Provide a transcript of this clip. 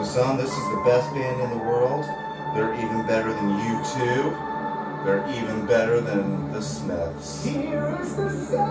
Son, this is the best band in the world. They're even better than U2. They're even better than the Smiths. Here is the sun.